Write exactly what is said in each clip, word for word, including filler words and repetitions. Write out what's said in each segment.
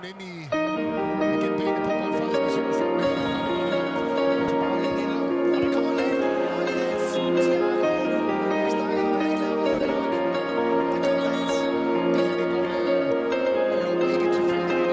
ind i gennem benet på godt faktisk i situationen. Så bare ind i og der kommer lidt. Thiago. Jeg snakker om det, ikke lavet det. Der kommer lidt. Det her det godt at lukke ikke tilfældigt.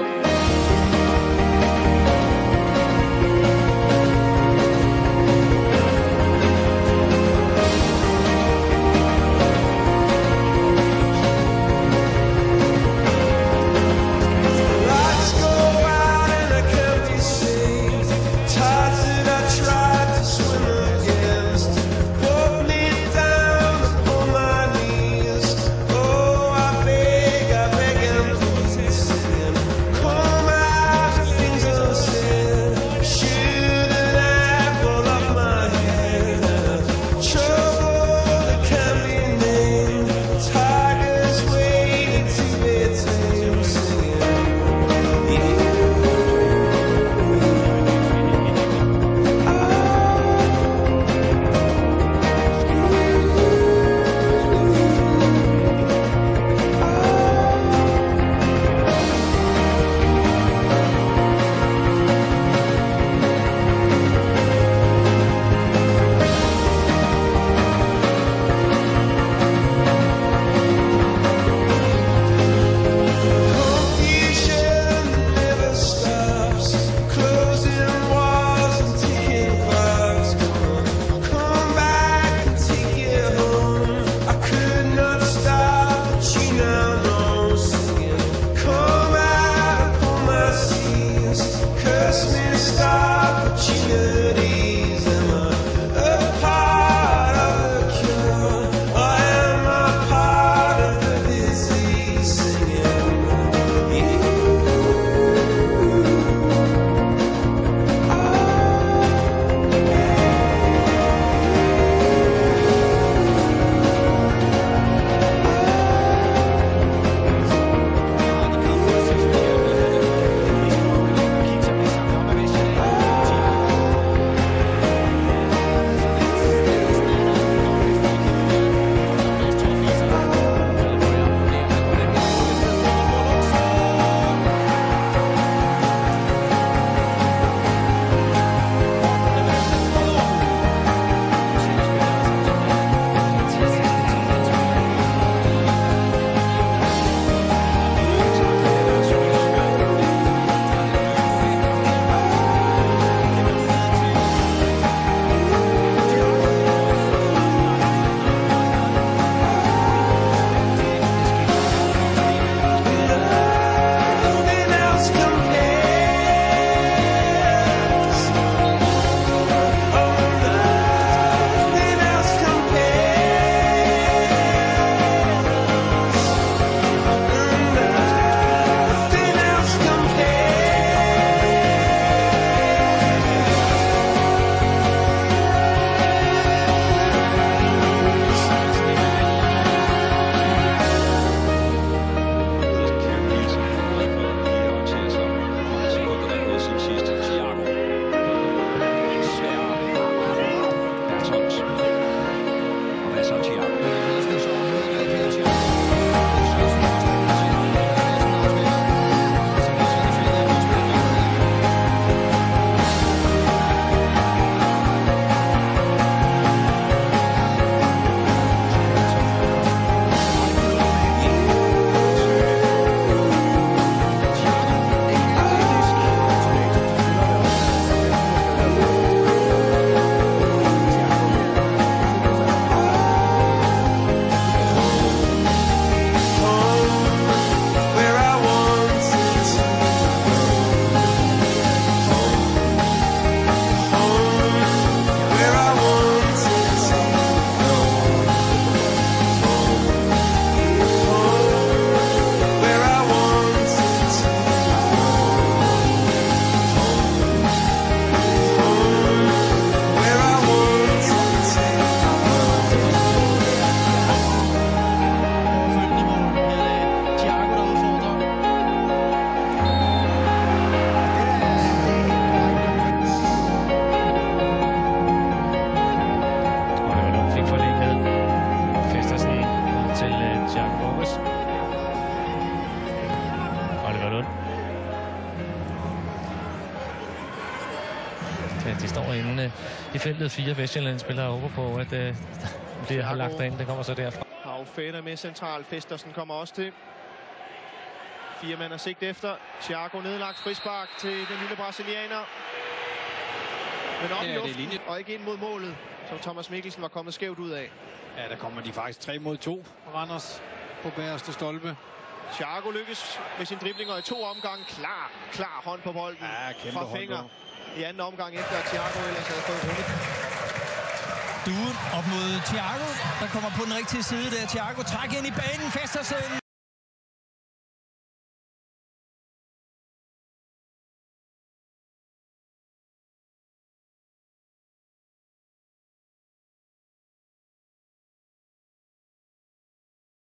Ja, de står inde i feltet. Fire Vestjylland-spillere håber på, at uh, det har lagt derind. Det kommer så derfra. Havfætter med central. Festersen kommer også til. Fire mand er sigt efter. Thiago nedlagt frispark til den lille brasilianer. Men op ja, i luften, og ikke ind mod målet, som Thomas Mikkelsen var kommet skævt ud af. Ja, der kommer de faktisk tre mod to. Randers på bagerste stolpe. Thiago lykkes med sin driblinger i to omgange. Klar, klar hånd på bolden ja, fra Finger i anden omgang, efter at Thiago ellers havde fået rundet. Duen op mod Thiago, der kommer på den rigtige side der. Thiago trækker ind i banen, Festersen.